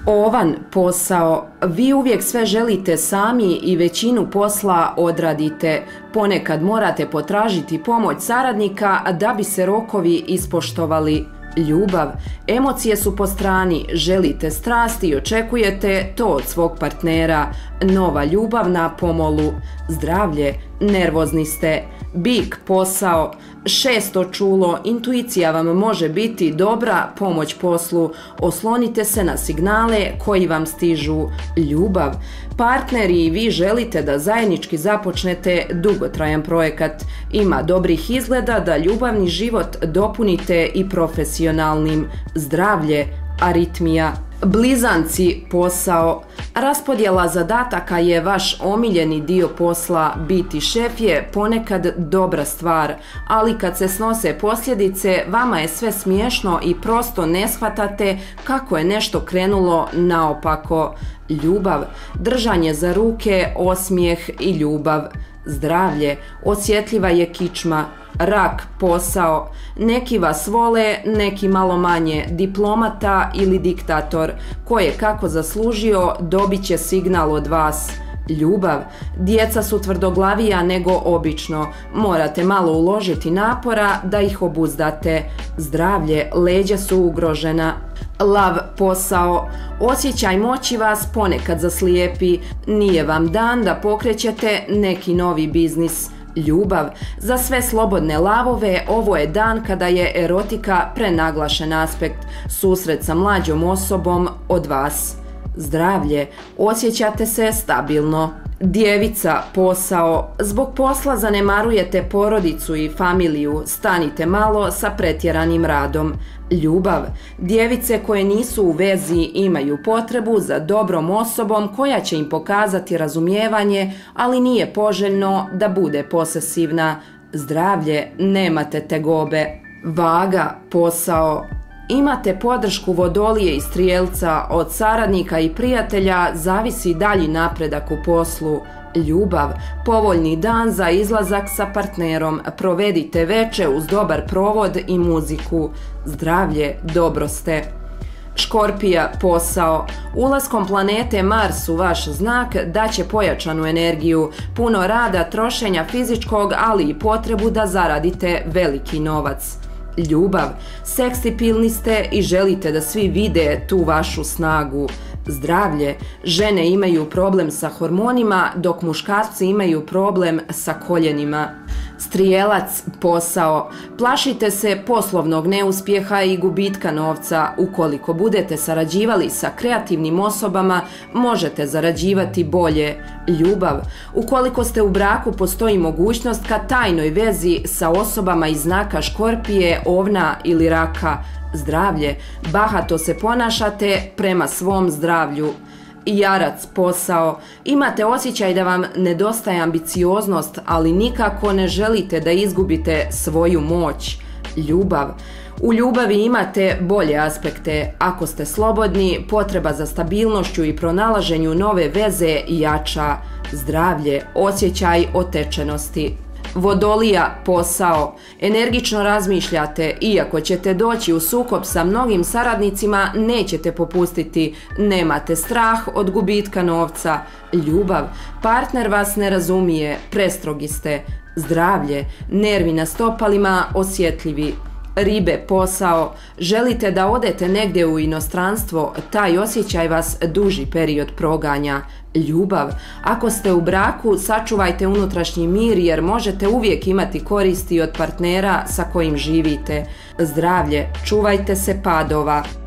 Ovan, posao. Vi uvijek sve želite sami i većinu posla odradite. Ponekad morate potražiti pomoć saradnika da bi se rokovi ispoštovali. Ljubav. Emocije su po strani, želite strasti i očekujete to od svog partnera. Nova ljubav na pomolu. Zdravlje. Nervozni ste. Bik, posao. Šesto čulo, intuicija vam može biti dobra pomoć poslu. Oslonite se na signale koji vam stižu. Ljubav. Partneri i vi želite da zajednički započnete dugotrajan projekat. Ima dobrih izgleda da ljubavni život dopunite i profesionalnim. Zdravlje. Aritmija. Blizanci, posao. Raspodjela zadataka je vaš omiljeni dio posla. Biti šef je ponekad dobra stvar, ali kad se snose posljedice, vama je sve smiješno i prosto ne shvatate kako je nešto krenulo naopako. Ljubav. Držanje za ruke, osmijeh i ljubav. Zdravlje. Osjetljiva je kičma. Rak, posao. Neki vas vole, neki malo manje. Diplomata ili diktator. Ko je kako zaslužio, dobit će signal od vas. Ljubav. Djeca su tvrdoglavija nego obično. Morate malo uložiti napora da ih obuzdate. Zdravlje. Leđa su ugrožena. Lav, posao. Osjećaj moći vas ponekad zaslijepi. Nije vam dan da pokrećete neki novi biznis. Ljubav. Za sve slobodne lavove ovo je dan kada je erotika prenaglašen aspekt. Susret sa mlađom osobom od vas. Zdravlje. Osjećate se stabilno. Djevica, posao. Zbog posla zanemarujete porodicu i familiju. Stanite malo sa pretjeranim radom. Ljubav. Djevice koje nisu u vezi imaju potrebu za dobrom osobom koja će im pokazati razumijevanje, ali nije poželjno da bude posesivna. Zdravlje. Nemate tegobe. Vaga, posao. Imate podršku Vodolije i Strijelca, od saradnika i prijatelja zavisi dalji napredak u poslu. Ljubav. Povoljni dan za izlazak sa partnerom. Provedite veče uz dobar provod i muziku. Zdravlje. Dobro ste. Škorpija, posao. Ulaskom planete Mars u vaš znak daće pojačanu energiju, puno rada, trošenja fizičkog, ali i potrebu da zaradite veliki novac. Ljubav. Seksipilni ste i želite da svi vide tu vašu snagu. Zdravlje. Žene imaju problem sa hormonima, dok muškarci imaju problem sa koljenima. Strijelac, posao. Plašite se poslovnog neuspjeha i gubitka novca. Ukoliko budete sarađivali sa kreativnim osobama, možete zarađivati bolje. Ljubav. Ukoliko ste u braku, postoji mogućnost ka tajnoj vezi sa osobama iz znaka Škorpije, Ovna ili Raka. Zdravlje. Bahato se ponašate prema svom zdravlju. Jarac, posao. Imate osjećaj da vam nedostaje ambicioznost, ali nikako ne želite da izgubite svoju moć. Ljubav. U ljubavi imate bolje aspekte. Ako ste slobodni, potreba za stabilnošću i pronalaženju nove veze jača. Zdravlje. Osjećaj otečenosti. Vodolija, posao. Energično razmišljate, iako ćete doći u sukob sa mnogim saradnicima, nećete popustiti. Nemate strah od gubitka novca. Ljubav. Partner vas ne razumije, prestrogi ste. Zdravlje. Nervi na stopalima, osjetljivi. Ribe, posao. Želite da odete negdje u inostranstvo, taj osjećaj vas duži period proganja. Ljubav. Ako ste u braku, sačuvajte unutrašnji mir jer možete uvijek imati koristi od partnera sa kojim živite. Zdravlje. Čuvajte se padova.